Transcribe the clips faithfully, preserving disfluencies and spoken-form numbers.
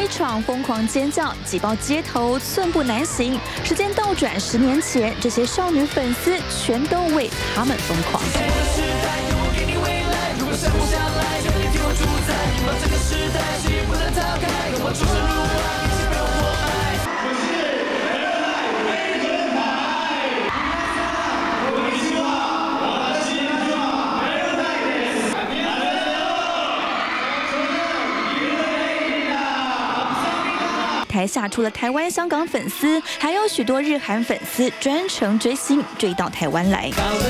一场疯狂尖叫，挤爆街头，寸步难行。时间倒转十年前，这些少女粉丝全都为他们疯狂。 台下除了台湾、香港粉丝，还有许多日韩粉丝专程追星，追到台湾来。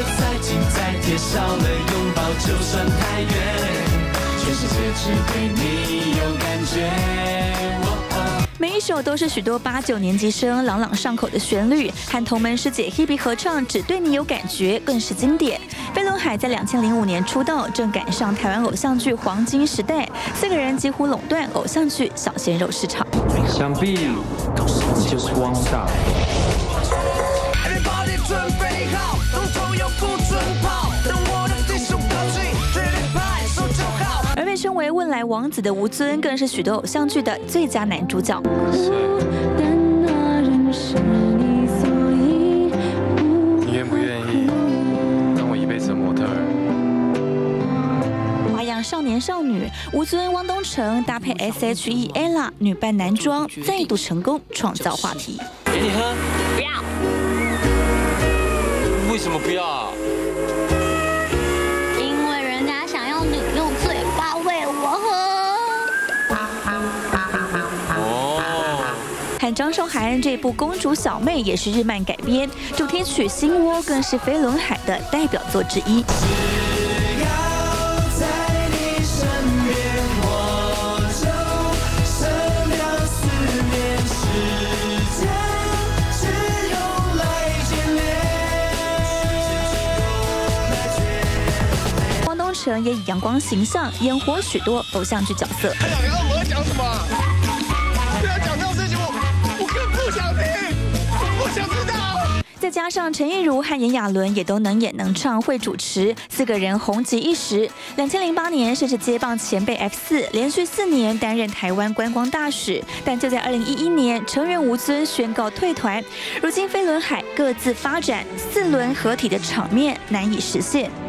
每一首都是许多八九年级生朗朗上口的旋律，和同门师姐 Hebe 合唱《只对你有感觉》更是经典。飞轮海在两千零五年出道，正赶上台湾偶像剧黄金时代，四个人几乎垄断偶像剧小鲜肉市场。 想必你就是汪大。 而被称为汶莱王子的吴尊，更是许多偶像剧的最佳男主角。 你愿不愿意当我一辈子的模特儿？ 花样少年少女，吴尊、汪东城搭配 S H E Ella 女扮男装，再度成功创造话题。 给你喝， 不要。 为什么不要啊？ 和张韶涵这部《公主小妹》也是日漫改编，主题曲《心窝》更是飞轮海的代表作之一。汪东城也以阳光形象演活许多偶像剧角色。 他想要我讲什么？不要讲这种事情，我我更不想听，我不想知道。 再加上陈亦儒和炎亚纶也都能演能唱会主持，四个人红极一时。两千零八年甚至接棒前辈 F 四，连续四年担任台湾观光大使。但就在二零一一年，成员吴尊宣告退团。如今飞轮海各自发展，四轮合体的场面难以实现。